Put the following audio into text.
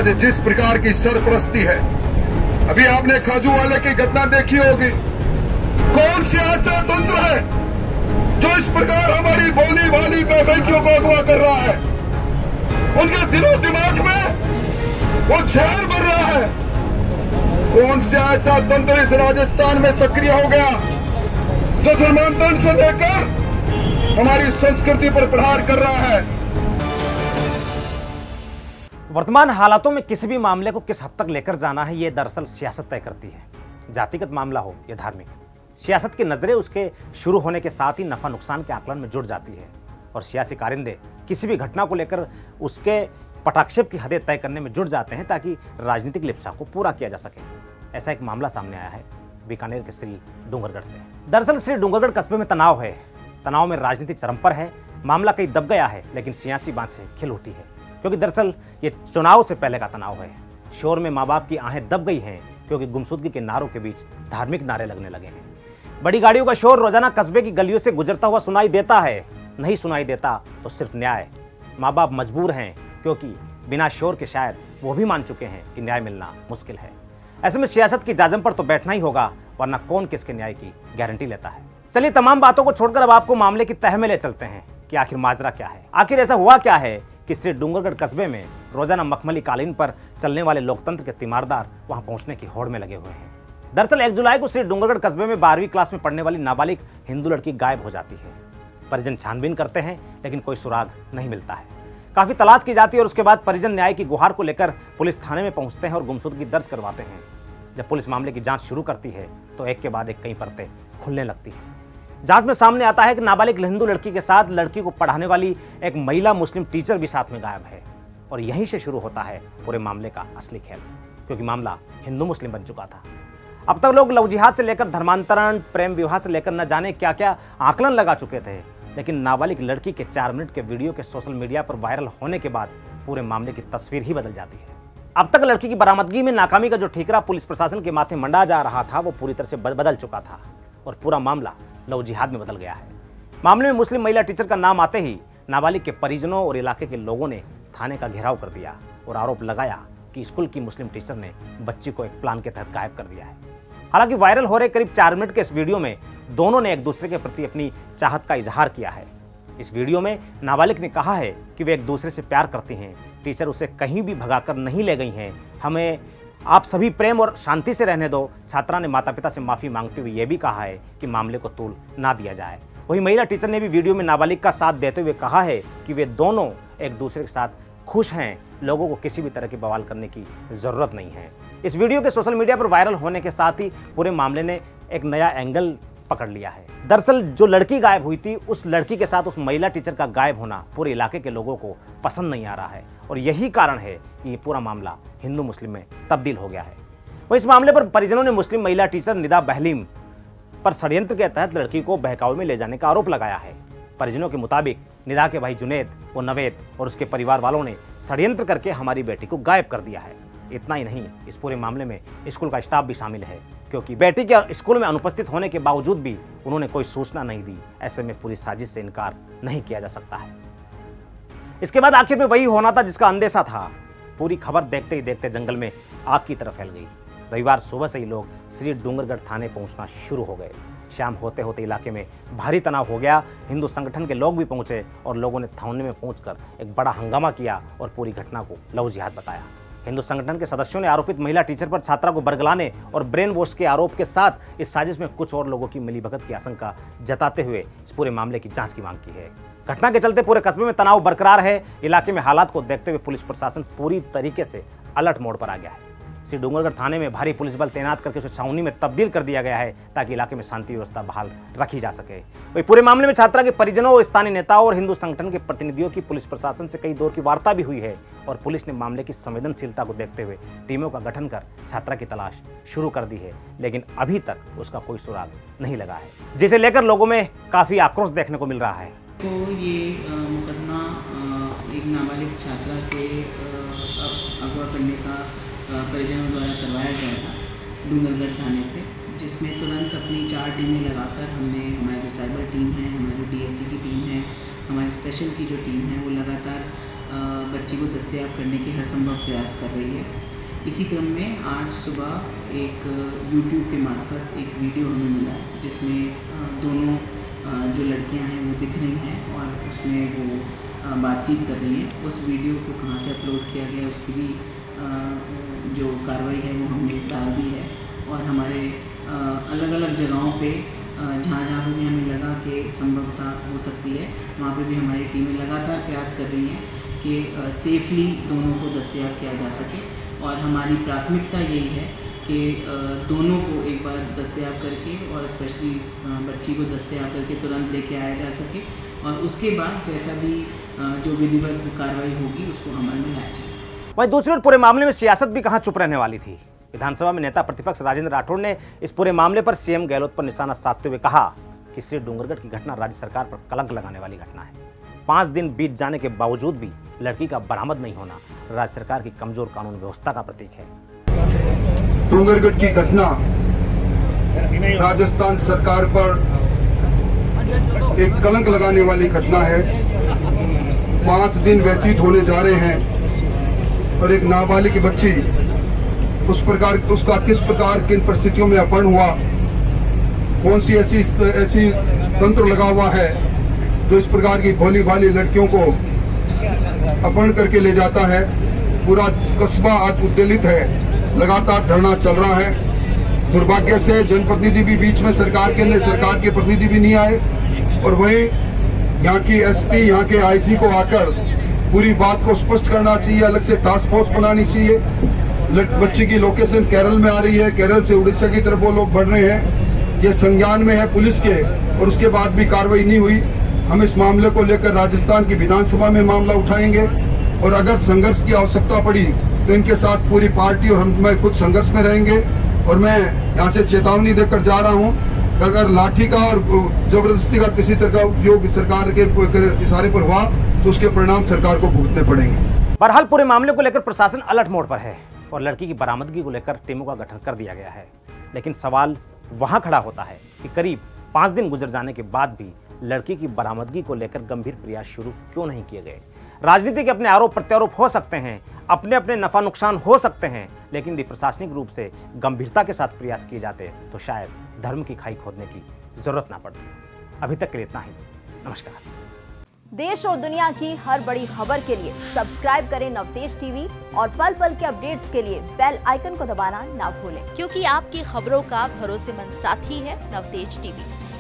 आज जिस प्रकार की सरपरस्ती है, अभी आपने खाजूवाले की घटना देखी होगी। कौन सी ऐसा तंत्र है जो इस प्रकार हमारी भोली भाली बेटियों को अगवा कर रहा है? उनके दिलो दिमाग में वो जहर भर रहा है। कौन सा ऐसा तंत्र इस राजस्थान में सक्रिय हो गया जो धर्मांतरण से लेकर हमारी संस्कृति पर प्रहार कर रहा है? वर्तमान हालातों में किसी भी मामले को किस हद तक लेकर जाना है, यह दरअसल सियासत तय करती है। जातिगत मामला हो या धार्मिक, सियासत की नजरें उसके शुरू होने के साथ ही नफा नुकसान के आकलन में जुट जाती है और सियासी कारिंदे किसी भी घटना को लेकर उसके पटाक्षेप की हदें तय करने में जुट जाते हैं ताकि राजनीतिक लिप्सा को पूरा किया जा सके। ऐसा एक मामला सामने आया है बीकानेर के श्री डूंगरगढ़ से। दरअसल श्री डूंगरगढ़ कस्बे में तनाव है। तनाव में राजनीति चरम पर है। मामला कहीं दब गया है लेकिन सियासी बातें खिल उठी है, क्योंकि दरअसल ये चुनाव से पहले का तनाव है। शोर में माँ बाप की आहें दब गई हैं क्योंकि गुमशुदगी के नारों के बीच धार्मिक नारे लगने लगे हैं। बड़ी गाड़ियों का शोर रोजाना कस्बे की गलियों से गुजरता हुआ सुनाई देता है। नहीं सुनाई देता तो सिर्फ न्याय। माँ बाप मजबूर हैं क्योंकि बिना शोर के शायद वो भी मान चुके हैं कि न्याय मिलना मुश्किल है। ऐसे में सियासत की जाजम पर तो बैठना ही होगा, वरना कौन किसके न्याय की गारंटी लेता है। चलिए तमाम बातों को छोड़कर अब आपको मामले की तह में ले चलते हैं कि आखिर माजरा क्या है। आखिर ऐसा हुआ क्या है कि श्री डूंगरगढ़ कस्बे में रोजाना मखमली कालीन पर चलने वाले लोकतंत्र के तीमारदार वहां पहुंचने की होड़ में लगे हुए हैं। दरअसल 1 जुलाई को श्री डूंगरगढ़ कस्बे में 12वीं क्लास में पढ़ने वाली नाबालिग हिंदू लड़की गायब हो जाती है। परिजन छानबीन करते हैं लेकिन कोई सुराग नहीं मिलता है। काफी तलाश की जाती है और उसके बाद परिजन न्याय की गुहार को लेकर पुलिस थाने में पहुंचते हैं और गुमशुदगी दर्ज करवाते हैं। जब पुलिस मामले की जांच शुरू करती है तो एक के बाद एक कई परतें खुलने लगती हैं। जांच में सामने आता है कि नाबालिग हिंदू लड़की के साथ लड़की को पढ़ाने वाली एक महिला मुस्लिम टीचर भी साथ में गायब है। और यहीं से शुरू होता है पूरे मामले का असली खेल, क्योंकि मामला हिंदू मुस्लिम बन चुका था। अब तक लोग लव जिहाद से लेकर धर्मांतरण, प्रेम विवाह से लेकर न जाने क्या क्या आकलन लगा चुके थे, लेकिन नाबालिग लड़की के 4 मिनट के वीडियो के सोशल मीडिया पर वायरल होने के बाद पूरे मामले की तस्वीर ही बदल जाती है। अब तक लड़की की बरामदगी में नाकामी का जो ठीकरा पुलिस प्रशासन के माथे मंडा जा रहा था वो पूरी तरह से बदल चुका था और पूरा मामला लव जिहाद में बदल गया है। मामले में मुस्लिम महिला टीचर का नाम आते ही नाबालिग के परिजनों और इलाके के लोगों ने थाने का घेराव कर दिया और आरोप लगाया कि स्कूल की मुस्लिम टीचर ने बच्ची को एक प्लान के तहत गायब कर दिया है। हालांकि वायरल हो रहे करीब 4 मिनट के इस वीडियो में दोनों ने एक दूसरे के प्रति अपनी चाहत का इजहार किया है। इस वीडियो में नाबालिग ने कहा है कि वे एक दूसरे से प्यार करती हैं, टीचर उसे कहीं भी भगाकर नहीं ले गई हैं, हमें आप सभी प्रेम और शांति से रहने दो। छात्रा ने माता पिता से माफी मांगते हुए यह भी कहा है कि मामले को तूल ना दिया जाए। वहीं महिला टीचर ने भी वीडियो में नाबालिग का साथ देते हुए कहा है कि वे दोनों एक दूसरे के साथ खुश हैं, लोगों को किसी भी तरह की बवाल करने की जरूरत नहीं है। इस वीडियो के सोशल मीडिया पर वायरल होने के साथ ही पूरे मामले ने एक नया एंगल पकड़ लिया है। दरअसल जो लड़की गायब हुई थी, उस लड़की के साथ उस महिला टीचर का गायब होना पूरे इलाके के लोगों को पसंद नहीं आ रहा है और यही कारण है कि ये पूरा मामला हिंदू मुस्लिम में तब्दील हो गया है। वह इस मामले पर परिजनों ने मुस्लिम महिला टीचर निदा बहलीम पर षड्यंत्र के तहत लड़की को बहकावे में ले जाने का आरोप लगाया है। परिजनों के मुताबिक निदा के भाई जुनेद व नवेद और उसके परिवार वालों ने षड्यंत्र करके हमारी बेटी को गायब कर दिया है। इतना ही नहीं, इस पूरे मामले में स्कूल का स्टाफ भी शामिल है, क्योंकि बेटी के स्कूल में अनुपस्थित होने के बावजूद भी उन्होंने कोई सूचना नहीं दी। ऐसे में पूरी साजिश से इनकार नहीं किया जा सकता है। इसके बाद आखिर में वही होना था जिसका अंदेशा था। पूरी खबर देखते ही देखते जंगल में आग की तरह फैल गई। रविवार सुबह से ही लोग श्री डूंगरगढ़ थाने पहुंचना शुरू हो गए। शाम होते होते इलाके में भारी तनाव हो गया। हिंदू संगठन के लोग भी पहुंचे और लोगों ने थाने में पहुंचकर एक बड़ा हंगामा किया और पूरी घटना को लव जिहाद बताया। हिंदू संगठन के सदस्यों ने आरोपित महिला टीचर पर छात्रा को बरगलाने और ब्रेन वॉश के आरोप के साथ इस साजिश में कुछ और लोगों की मिलीभगत की आशंका जताते हुए इस पूरे मामले की जांच की मांग की है। घटना के चलते पूरे कस्बे में तनाव बरकरार है। इलाके में हालात को देखते हुए पुलिस प्रशासन पूरी तरीके से अलर्ट मोड पर आ गया है। श्री डूंगरगढ़ थाने में भारी पुलिस बल तैनात करके उसे छावनी में तब्दील कर दिया गया है ताकि इलाके में शांति व्यवस्था बहाल रखी जा सके। वही पूरे मामले में छात्रा के परिजनों, स्थानीय नेताओं और हिंदू संगठन के प्रतिनिधियों की पुलिस प्रशासन से कई दौर की वार्ता भी हुई है और पुलिस ने मामले की संवेदनशीलता को देखते हुए टीमों का गठन कर छात्रा की तलाश शुरू कर दी है, लेकिन अभी तक उसका कोई सुराग नहीं लगा है, जिसे लेकर लोगों में काफी आक्रोश देखने को मिल रहा है। तो ये मुकदमा एक नाबालिग छात्रा के अगवा करने का परिजनों द्वारा करवाया गया था डूंगरगढ़ थाने पे, जिसमें तुरंत अपनी 4 टीमें लगाकर हमने, हमारी जो साइबर टीम है, हमारी जो DST की टीम है, हमारी स्पेशल की जो टीम है, वो लगातार बच्ची को दस्तयाब करने के हर संभव प्रयास कर रही है। इसी क्रम में आज सुबह एक YouTube के मार्फत एक वीडियो हमें मिला जिसमें दोनों जो लड़कियां हैं वो दिख रही हैं और उसमें वो बातचीत कर रही हैं। उस वीडियो को कहाँ से अपलोड किया गया उसकी भी जो कार्रवाई है वो हमने डाल दी है और हमारे अलग अलग जगहों पे जहाँ जहाँ भी हमें लगा कि संभवतः हो सकती है वहाँ पे भी हमारी टीमें लगातार प्रयास कर रही हैं कि सेफली दोनों को दस्तयाब किया जा सके। और हमारी प्राथमिकता यही है कि दोनों को एक बार दस्तयाब करके और स्पेशली बच्ची को दस्तयाब करके तुरंत लेके आया जा सके और उसके बाद जैसा भी जो विधिवत कार्रवाई होगी उसको अमल में लाया जाए। वहीं दूसरी ओर पूरे मामले में सियासत भी कहां चुप रहने वाली थी। विधानसभा में नेता प्रतिपक्ष राजेंद्र राठौड़ ने इस पूरे मामले पर सीएम गहलोत पर निशाना साधते हुए कहा कि श्री डूंगरगढ़ की घटना राज्य सरकार पर कलंक लगाने वाली घटना है। 5 दिन बीत जाने के बावजूद भी लड़की का बरामद नहीं होना राज्य सरकार की कमजोर कानून व्यवस्था का प्रतीक है। डूंगरगढ़ की घटना राजस्थान सरकार पर एक कलंक लगाने वाली घटना है। 5 दिन व्यतीत होने जा रहे हैं और एक नाबालिग बच्ची उसका किस प्रकार किन परिस्थितियों में अपहरण हुआ, कौन सी ऐसी तंत्र लगा हुआ है जो इस प्रकार की भोली भाली लड़कियों को अपहरण करके ले जाता है। पूरा कस्बा आज उद्वेलित है, लगातार धरना चल रहा है। दुर्भाग्य से जनप्रतिनिधि भी बीच में सरकार के प्रतिनिधि भी नहीं आए और वहीं यहाँ की एसपी, यहाँ के आईजी को आकर पूरी बात को स्पष्ट करना चाहिए। अलग से टास्क फोर्स बनानी चाहिए। बच्ची की लोकेशन केरल में आ रही है, केरल से उड़ीसा की तरफ वो लोग बढ़ रहे हैं। ये संज्ञान में है पुलिस के और उसके बाद भी कार्रवाई नहीं हुई। हम इस मामले को लेकर राजस्थान की विधानसभा में मामला उठाएंगे और अगर संघर्ष की आवश्यकता पड़ी तो इनके साथ पूरी पार्टी और मैं खुद संघर्ष में रहेंगे। और मैं यहाँ से चेतावनी देकर जा रहा हूँ कि अगर लाठी का और जबरदस्ती का किसी तरह का उपयोग सरकार के इशारे पर हुआ तो उसके परिणाम सरकार को भुगतने पड़ेंगे। बहरहाल पूरे मामले को लेकर प्रशासन अलर्ट मोड पर है और लड़की की बरामदगी को लेकर टीमों का गठन कर दिया गया है। लेकिन सवाल वहां खड़ा होता है कि करीब 5 दिन गुजर जाने के बाद भी लड़की की बरामदगी को लेकर गंभीर प्रयास शुरू क्यों नहीं किए गए। राजनीति के अपने आरोप प्रत्यारोप हो सकते हैं, अपने अपने नफा नुकसान हो सकते हैं, लेकिन यदि प्रशासनिक रूप से गंभीरता के साथ प्रयास किए जाते तो शायद धर्म की खाई खोदने की जरूरत ना पड़ती। अभी तक के लिए इतना ही। नमस्कार। देश और दुनिया की हर बड़ी खबर के लिए सब्सक्राइब करें नवतेज टीवी और पल पल के अपडेट्स के लिए बेल आइकन को दबाना ना भूलें, क्योंकि आपकी खबरों का भरोसेमंद साथी है नवतेज टीवी।